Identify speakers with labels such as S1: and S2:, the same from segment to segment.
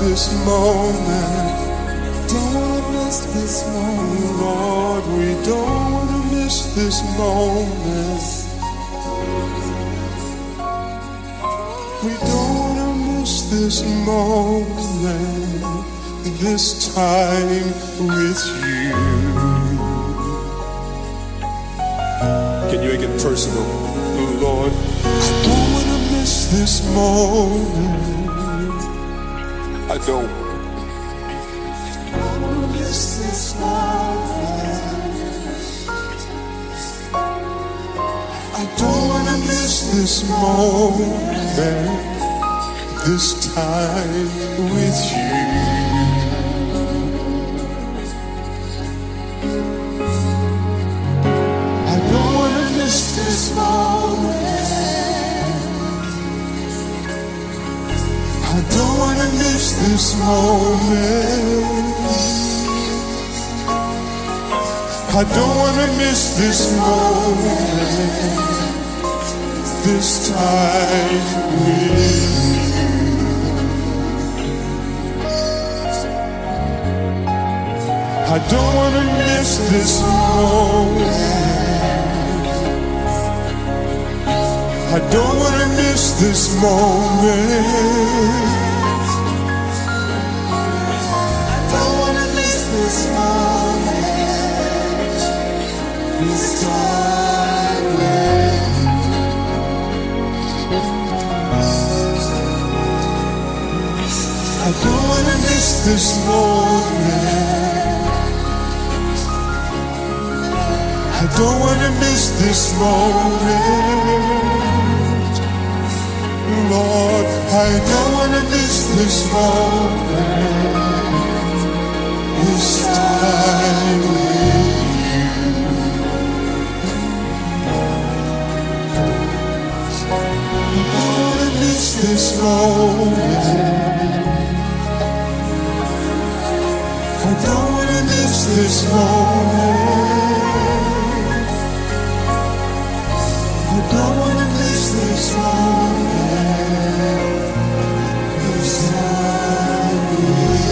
S1: this moment. Don't want to miss this moment, Lord. We don't want to miss this moment. We don't want to miss this moment, this time with you. Can you make it personal, Lord? I don't want to miss this moment. I don't. Miss this moment. I don't want to miss this moment, this time with you. I don't want to miss this moment. I don't want to miss this moment. I don't want to miss this moment, this time with you. I don't want to miss this moment. I don't want to miss this moment. I don't want to miss this moment, this time with you. I don't want to miss this moment. I don't want to miss this moment, Lord. I don't want to miss this moment, this time with you. I don't want to miss this moment. I don't want to miss this moment. I don't want to miss this moment, this time with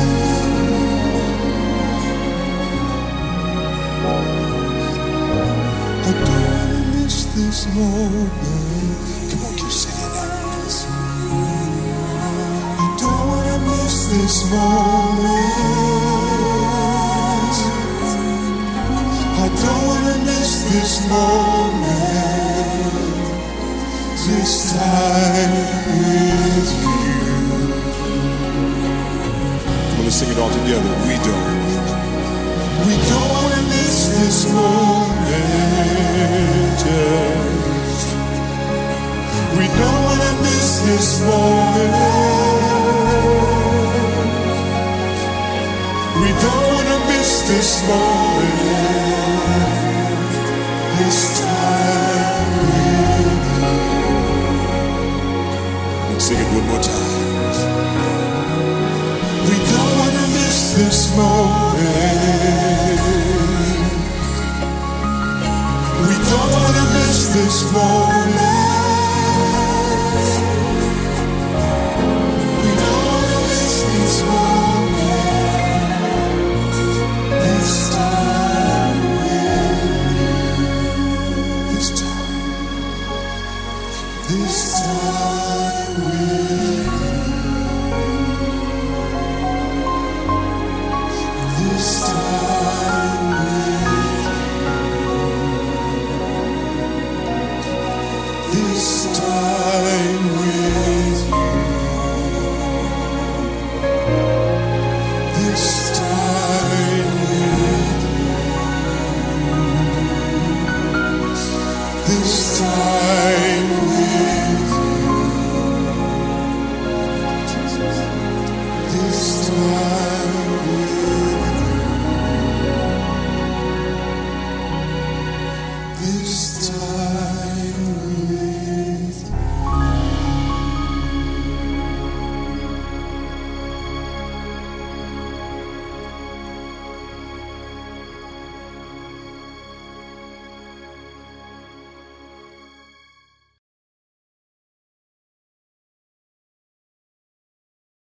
S1: you. I don't want to miss this moment. Come on, keep singing that. I don't want to miss this moment. I don't want to miss this moment, this time with you. I'm going to sing it all together. We don't want to miss this moment. Yes. We don't want to miss this moment. We don't want to miss this moment, this time with you. Let's sing it one more time. We don't want to miss this moment. We don't want to miss this moment. We don't want to miss this moment, this time with you. This time with you. This time with you. This time with you. This time with you. This time with you. This time with you. This time.